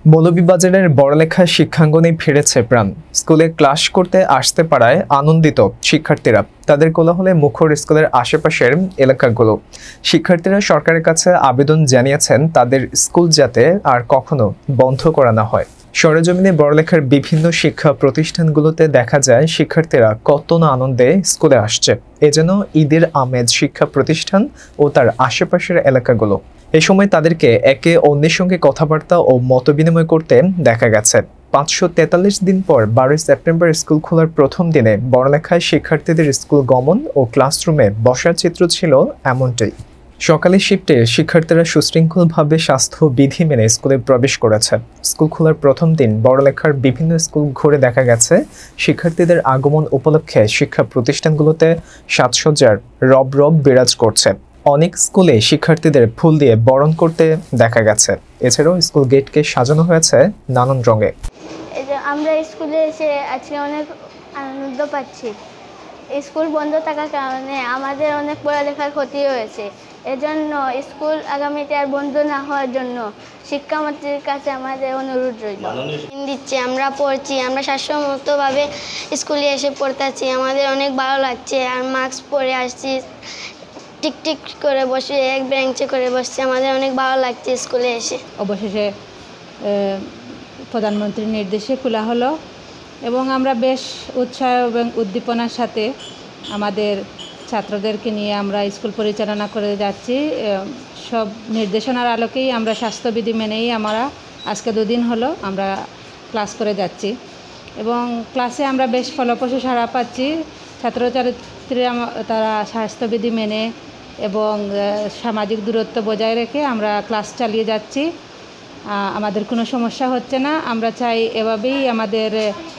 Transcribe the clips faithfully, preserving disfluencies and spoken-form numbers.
মৌলভীবাজারের বড়লেখা শিক্ষাঙ্গনে ফিরেছে প্রাণ। স্কুলে ক্লাস করতে আসতে পারায় আনন্দিত শিক্ষার্থীরা। তাদের কোলাহলে মুখর স্কুলের আশেপাশের এলাকাগুলো। শিক্ষার্থীরা সরকারের কাছে আবেদন জানিয়েছেন তাদের স্কুল যাতে আর কখনো বন্ধ করা না হয়। সরেজমিনে বড়লেখার বিভিন্ন শিক্ষা প্রতিষ্ঠানগুলোতে দেখা যায় শিক্ষার্থীরা কত না আনন্দে স্কুলে আসছে। এ যেন ঈদের আমেজ শিক্ষা প্রতিষ্ঠান ও তার আশেপাশের এলাকাগুলো। এ সময় তাদেরকে একে অন্যের সঙ্গে কথাবার্তা ও মতবিনিময় করতে দেখা গেছে। পাঁচশো তেতাল্লিশ দিন পর বারোই সেপ্টেম্বর স্কুল খোলার প্রথম দিনে বড়লেখায় শিক্ষার্থীদের স্কুল গমন ও ক্লাসরুমে বসার চিত্র ছিল এমনটাই। সকালের শিফটে শিক্ষার্থীরা সুশৃঙ্খলভাবে স্বাস্থ্য বিধি মেনে স্কুলে প্রবেশ করেছে। স্কুল খোলার প্রথম দিন বড়লেখার বিভিন্ন স্কুল ঘুরে দেখা গেছে শিক্ষার্থীদের আগমন উপলক্ষে শিক্ষা প্রতিষ্ঠানগুলোতে সাজসজ্জার রব রব বিরাজ করছে। অনেক স্কুলে শিক্ষার্থীদের ফুল দিয়ে বরণ করতে দেখা গেছে। এছাড়াও স্কুল গেটকে সাজানো হয়েছে নানান রঙে। আমরা স্কুলে এসে আজকে অনেক আনন্দ পাচ্ছি। স্কুল বন্ধ থাকার কারণে আমাদের অনেক পড়ালেখার ক্ষতি হয়েছে। এজন্য স্কুল আগামীতে আর বন্ধ না হওয়ার জন্য শিক্ষামন্ত্রীর কাছে আমাদের অনুরোধ রইল। দিচ্ছে আমরা পড়ছি, আমরা স্বাস্থ্যমতভাবে স্কুলে এসে পড়তেছি, আমাদের অনেক ভালো লাগছে। আর মাস্ক পরে আসছি, টিক টিক করে বসে এক বেঞ্চে করে বসছি, আমাদের অনেক ভালো লাগছে স্কুলে এসে। অবশেষে প্রধানমন্ত্রীর নির্দেশে খোলা হলো এবং আমরা বেশ উৎসাহ এবং উদ্দীপনার সাথে আমাদের ছাত্রদেরকে নিয়ে আমরা স্কুল পরিচালনা করে যাচ্ছি। সব নির্দেশনার আলোকেই আমরা স্বাস্থ্যবিধি মেনেই আমরা আজকে দুদিন হলো আমরা ক্লাস করে যাচ্ছি এবং ক্লাসে আমরা বেশ ফলপ্রসূ সাড়া পাচ্ছি। ছাত্রছাত্রীরা তারা স্বাস্থ্যবিধি মেনে এবং সামাজিক দূরত্ব বজায় রেখে আমরা ক্লাস চালিয়ে যাচ্ছি। আমাদের কোনো সমস্যা হচ্ছে না। আমরা চাই এভাবেই আমাদের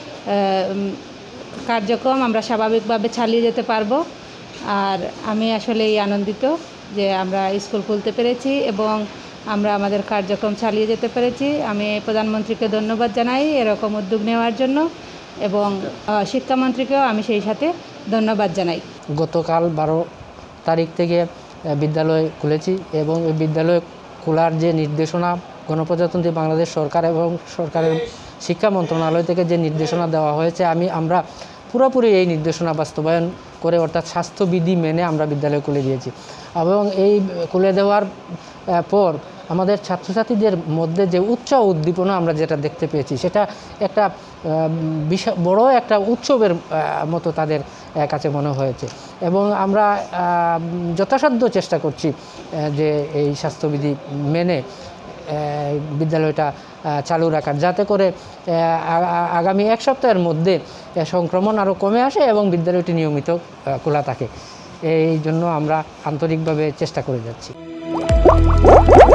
কার্যক্রম আমরা স্বাভাবিকভাবে চালিয়ে যেতে পারবো। আর আমি আসলেই আনন্দিত যে আমরা স্কুল খুলতে পেরেছি এবং আমরা আমাদের কার্যক্রম চালিয়ে যেতে পেরেছি। আমি প্রধানমন্ত্রীকে ধন্যবাদ জানাই এরকম উদ্যোগ নেওয়ার জন্য এবং শিক্ষামন্ত্রীকেও আমি সেই সাথে ধন্যবাদ জানাই। গতকাল বারো তারিখ থেকে বিদ্যালয় খুলেছি এবং এই বিদ্যালয় খোলার যে নির্দেশনা গণপ্রজাতন্ত্রী বাংলাদেশ সরকার এবং সরকারের শিক্ষা মন্ত্রণালয় থেকে যে নির্দেশনা দেওয়া হয়েছে, আমি আমরা পুরোপুরি এই নির্দেশনা বাস্তবায়ন করে অর্থাৎ স্বাস্থ্যবিধি মেনে আমরা বিদ্যালয় খুলে দিয়েছি এবং এই খুলে দেওয়ার পর আমাদের ছাত্রছাত্রীদের মধ্যে যে উৎসাহ উদ্দীপনা আমরা যেটা দেখতে পেয়েছি সেটা একটা বিশাল বড় একটা উৎসবের মতো তাদের কাছে মনে হয়েছে এবং আমরা যথাসাধ্য চেষ্টা করছি যে এই স্বাস্থ্যবিধি মেনে বিদ্যালয়টা চালু রাখার, যাতে করে আগামী এক সপ্তাহের মধ্যে সংক্রমণ আরও কমে আসে এবং বিদ্যালয়টি নিয়মিত খোলা থাকে। এই জন্য আমরা আন্তরিকভাবে চেষ্টা করে যাচ্ছি।